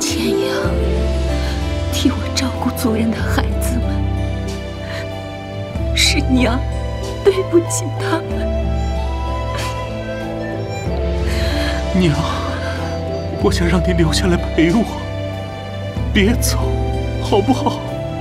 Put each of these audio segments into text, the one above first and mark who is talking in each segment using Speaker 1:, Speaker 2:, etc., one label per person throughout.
Speaker 1: 千阳替我照顾族人的孩子们，是娘对不起他们。
Speaker 2: 娘，我想让你留下来陪我，别走，好不好？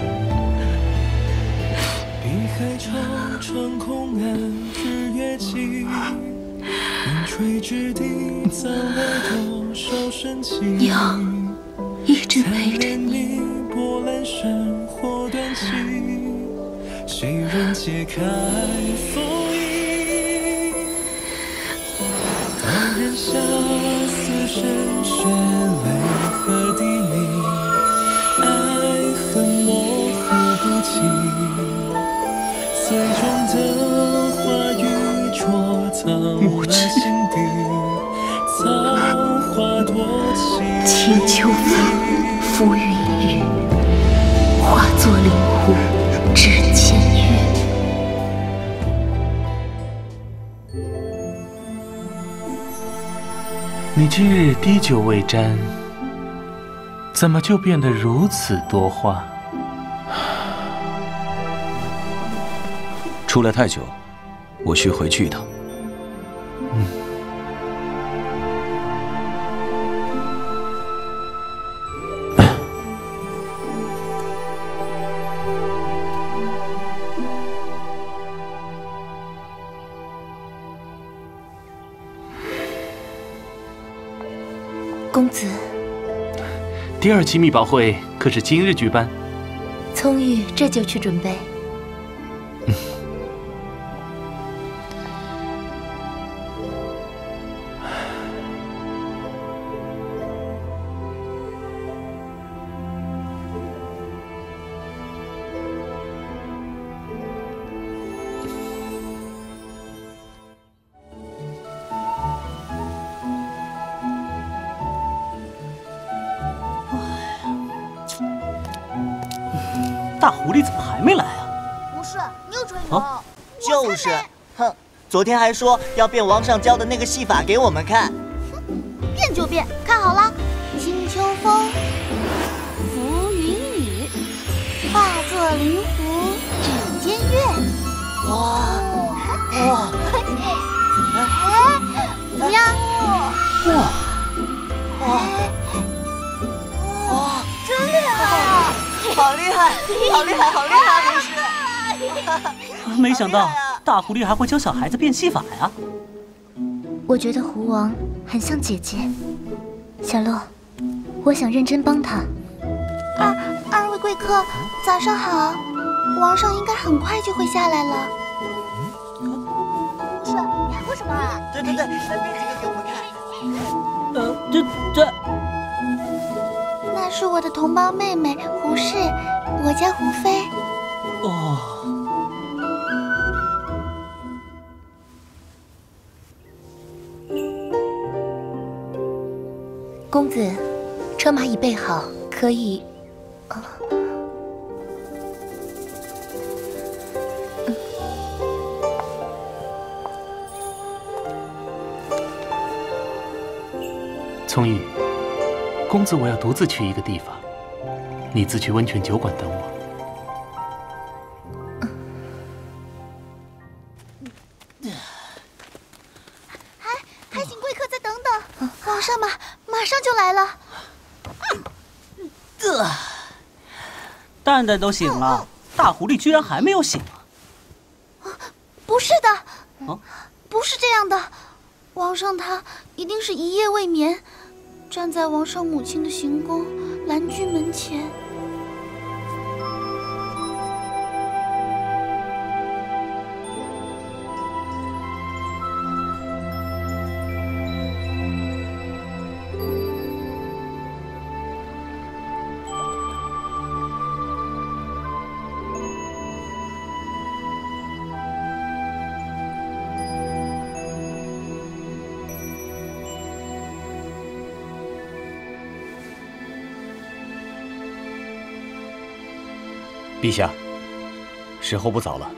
Speaker 3: 碧海长城空安日月起，云垂之地藏了多少深情。
Speaker 1: 娘一直陪着
Speaker 3: 你。波澜生火断气，谁人解开封印？刀刃下死神血泪和低鸣，爱恨模糊不清，最终的话语戳藏了心底，造化多情。
Speaker 1: 清秋风浮云雨，化作灵狐指千月。
Speaker 2: 你今日滴酒未沾，怎么就变得如此多话？
Speaker 4: 出来太久，我需回去一趟。
Speaker 1: 公子，
Speaker 2: 第2期秘宝会可是今日举办？
Speaker 1: 葱郁这就去准备。
Speaker 5: 大狐狸怎么还没来啊？
Speaker 6: 不是，你又吹牛。
Speaker 5: 啊，
Speaker 7: 就是，哼，昨天还说要变王上教的那个戏法给我们看。
Speaker 6: 变就变，看好了，清秋风，浮云雨，化作灵狐指尖月。
Speaker 7: 哇！
Speaker 6: 怎么样？
Speaker 7: 哇！
Speaker 6: 真厉害！
Speaker 7: 好厉害，好厉害，好厉害！不是，
Speaker 5: 没想到大狐狸还会教小孩子变戏法呀。
Speaker 1: 我觉得狐王很像姐姐。小洛，我想认真帮他。
Speaker 6: 二位贵客，早上好。王上应该很快就会下来了。不是，你还会什么啊？
Speaker 7: 对，再变几个给我们看。
Speaker 5: 这。
Speaker 6: 那是我的同胞妹妹胡氏，我叫胡妃。
Speaker 5: 哦。
Speaker 1: 公子，车马已备好，可以。
Speaker 2: 葱郁，公子我要独自去一个地方，你自去温泉酒馆等我。
Speaker 6: 还请贵客再等等，皇上马上就来了。
Speaker 5: 蛋蛋都醒了，大狐狸居然还没有醒啊！
Speaker 6: 不是的，不是这样的，王上他一定是一夜未眠，站在王上母亲的行宫兰居门前。
Speaker 4: 陛下，时候不早了。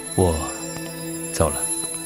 Speaker 4: 我走了。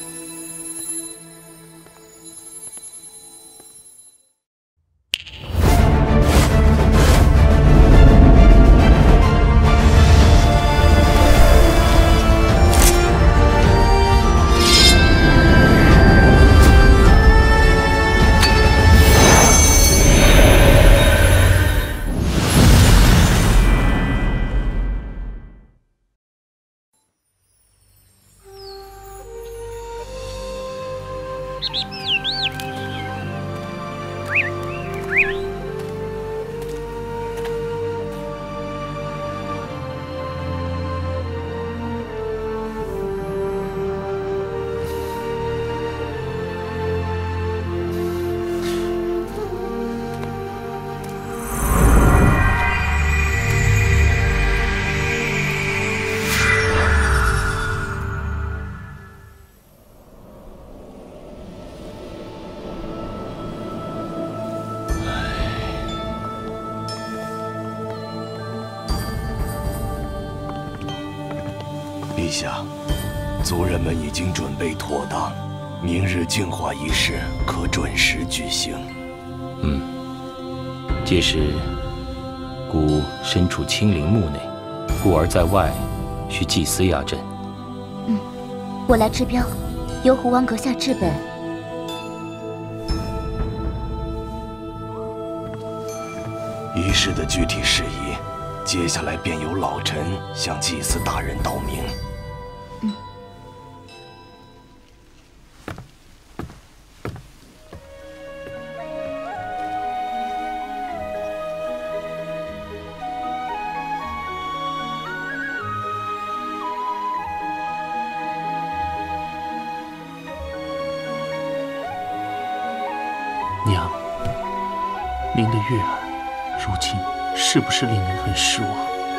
Speaker 8: 陛下，族人们已经准备妥当，明日净化仪式可准时举行。
Speaker 4: 届时，孤身处清陵墓内，故而在外需祭司压阵。
Speaker 6: 我来制标，由胡王阁下制本。
Speaker 8: 仪式的具体事宜，接下来便由老臣向祭司大人道明。
Speaker 2: 娘，您的月儿，如今是不是令人很失望？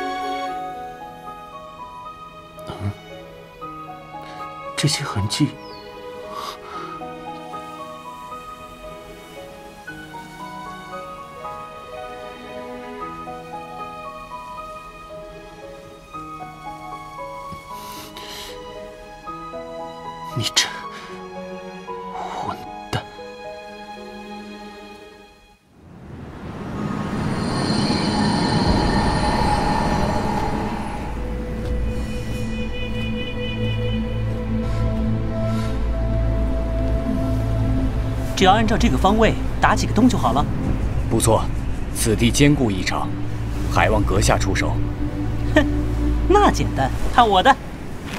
Speaker 2: 这些痕迹，你这混蛋！
Speaker 5: 只要按照这个方位打几个洞就好了。
Speaker 4: 不错，此地坚固异常，还望阁下出手。
Speaker 5: 哼，那简单，看我的！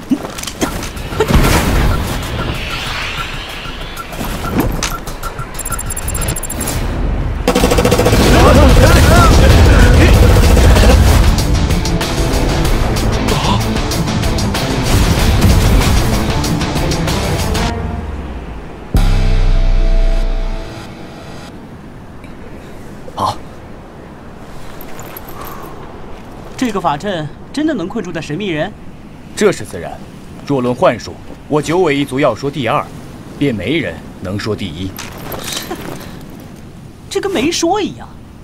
Speaker 5: 这个法阵真的能困住那神秘人？
Speaker 4: 这是自然。若论幻术，我九尾一族要说第二，便没人能说第一。
Speaker 5: 这跟没说一样。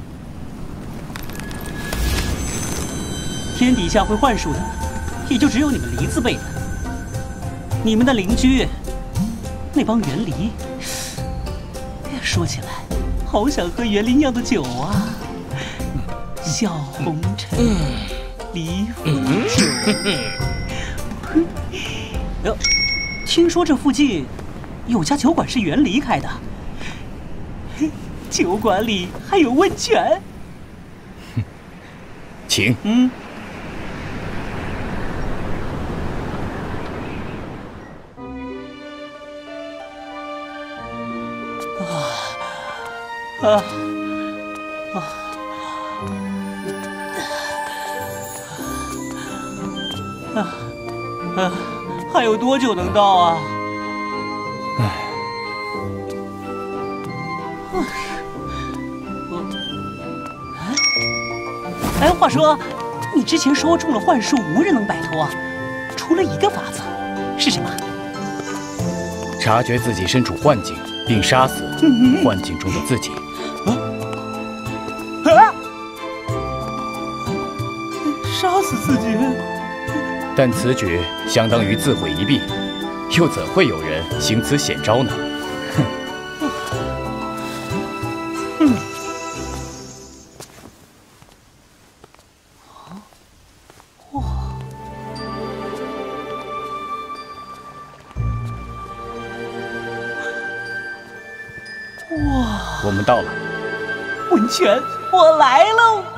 Speaker 5: 天底下会幻术的，也就只有你们离字辈的。你们的邻居，那帮园离，说起来，好想喝园林酿的酒啊！小红尘，离风酒。听说这附近有家酒馆是园离开的，酒馆里还有温泉。
Speaker 4: 请。
Speaker 5: 还有多久能到啊？哎，话说，你之前说中了幻术无人能摆脱，除了一个法子，是什么？
Speaker 4: 察觉自己身处幻境，并杀死幻境中的自己。
Speaker 5: 杀死自己？
Speaker 9: 但此举相当于自毁一臂，又怎会有人行此险招呢？
Speaker 5: 哇！
Speaker 9: 我们到了。
Speaker 5: 温泉，我来喽！